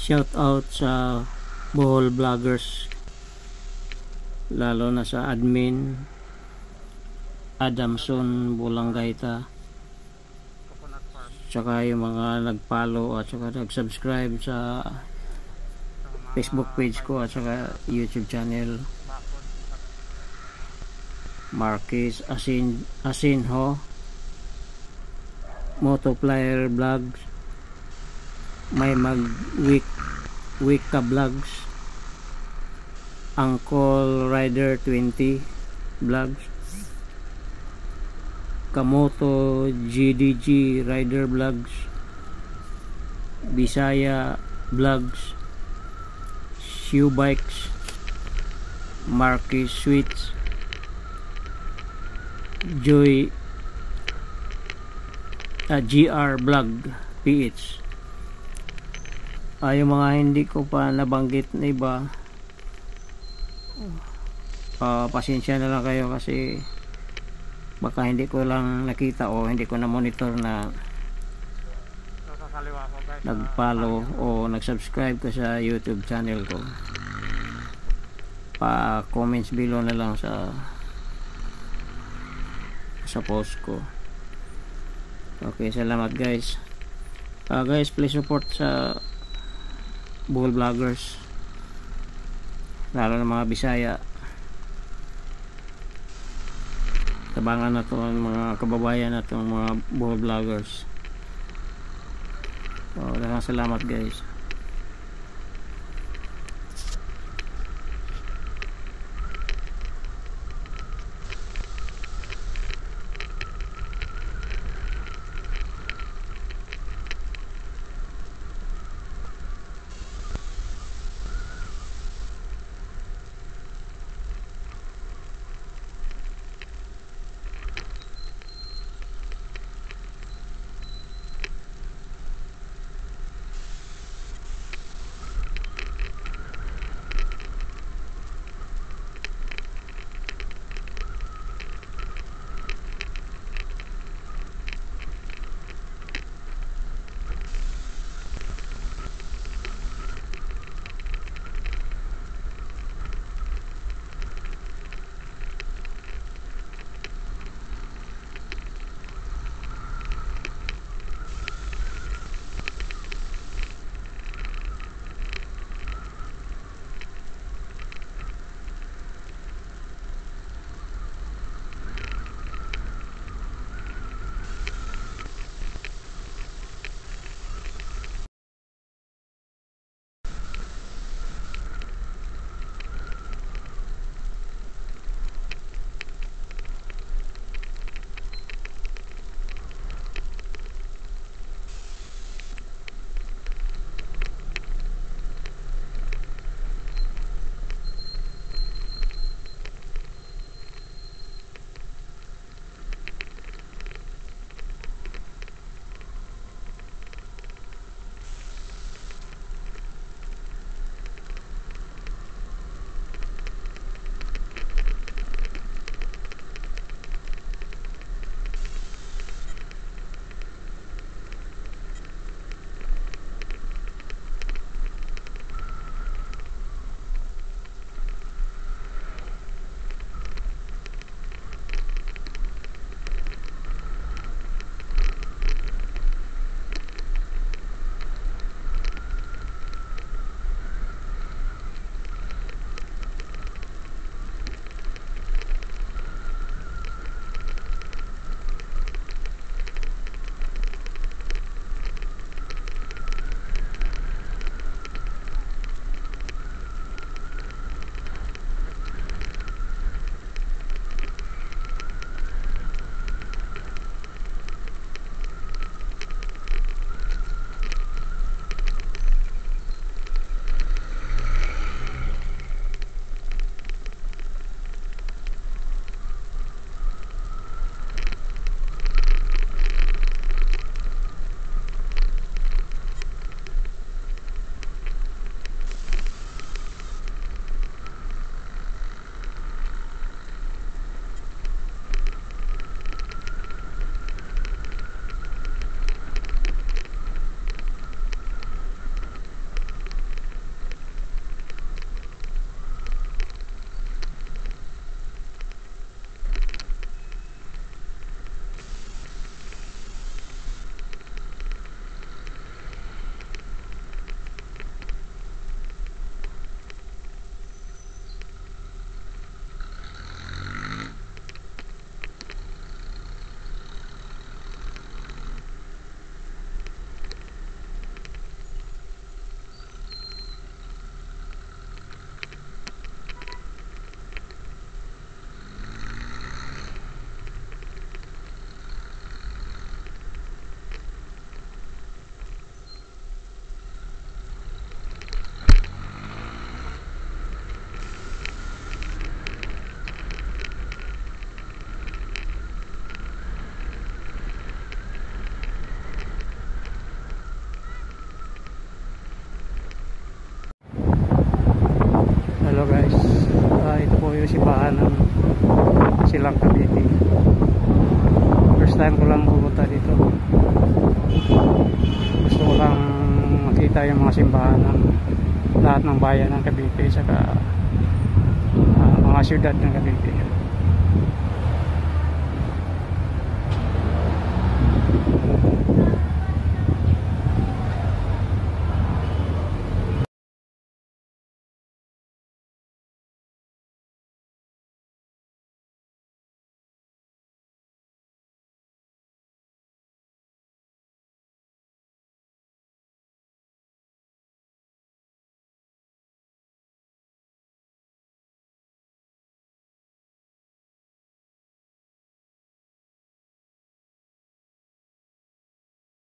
Shout out sa Bohol Vloggers, lalo na sa admin Adamson Bulanggaita, tsaka yung mga nag-follow at tsaka nag-subscribe sa Facebook page ko at saka YouTube channel. Marquis Asinho, Motoplayer Vlogs, May Mag Wika Vlogs, Uncle Rider 20 Vlogs, Kamoto GDG Rider Vlogs, Bisaya Vlogs, Shoe Bikes, Marquis Sweets, Joy GR Vlog PH. Yung mga hindi ko pa nabanggit na iba, pasensya na lang kayo kasi baka hindi ko lang nakita o hindi ko na monitor na nag-follow o nag-subscribe ko sa YouTube channel ko. Pa-comments below na lang sa post ko. Okay, salamat guys. Guys, please support sa Bohol Vloggers, lalo na mga Bisaya. Tabangan na to ang mga kababayan natin, mga Bohol Vloggers. Salamat guys. Cavite. First time ko lang pumunta dito. Gusto ko lang makita yung mga simbahan ng lahat ng bayan ng Cavite, saka mga syudad ng Cavite.